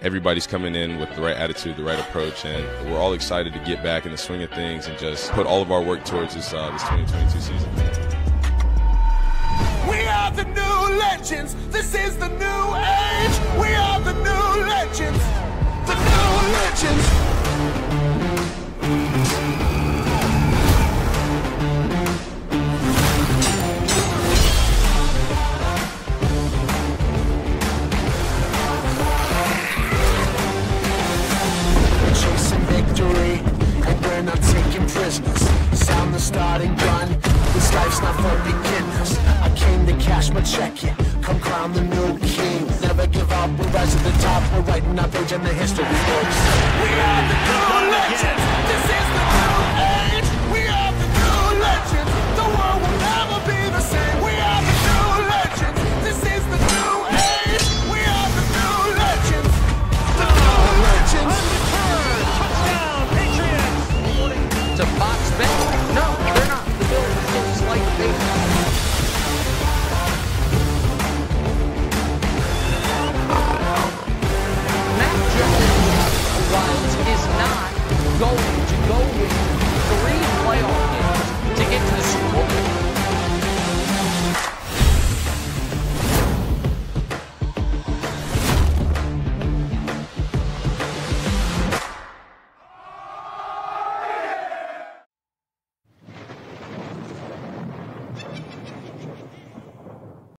everybody's coming in with the right attitude, the right approach, and we're all excited to get back in the swing of things and just put all of our work towards this 2022 season. We are the new legends. This is the new age. We are the new legends. The new legends. Not taking prisoners, sound the starting gun. This life's not for beginners. I came to cash my check, yeah. Come crown the new king. Never give up, we'll rise to the top. We're writing our page in the history books. We are the new legends.